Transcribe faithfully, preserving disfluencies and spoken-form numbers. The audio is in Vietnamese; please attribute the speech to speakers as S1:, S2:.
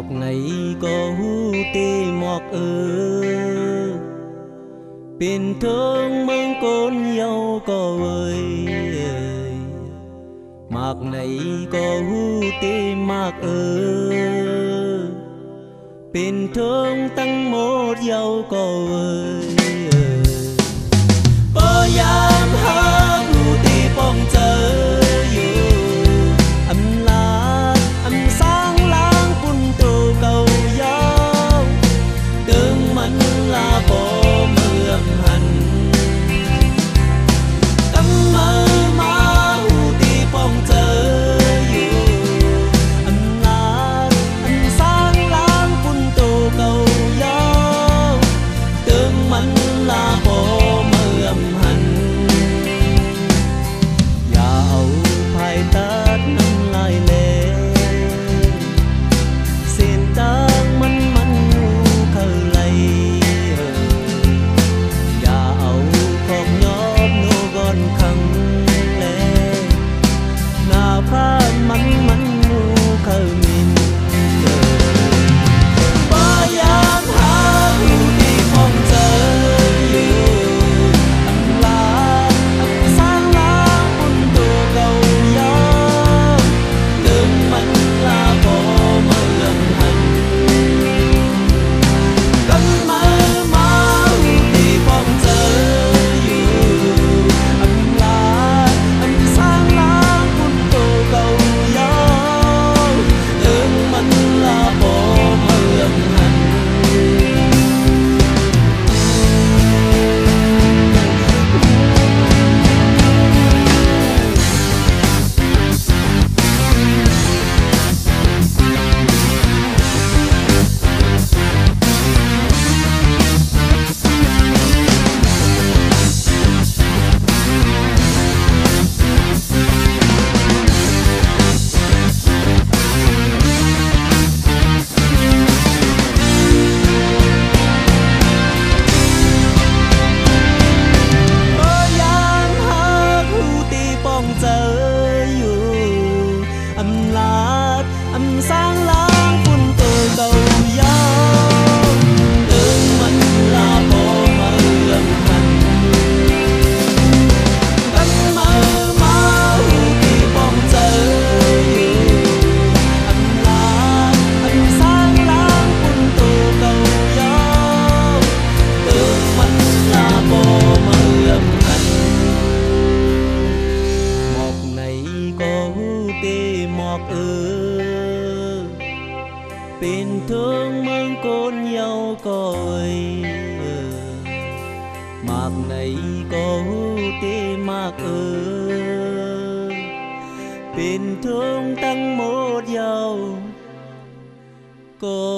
S1: này có hú tê mọc ơ bên thương mong con nhau có ơi mạc này có hú tê mạc ơ bên thương tăng một nhau có ơi có yam hát hú tê bong chờ bên thương mong con nhau coi mạc này có tê mạc ơ bên thương tăng một nhau có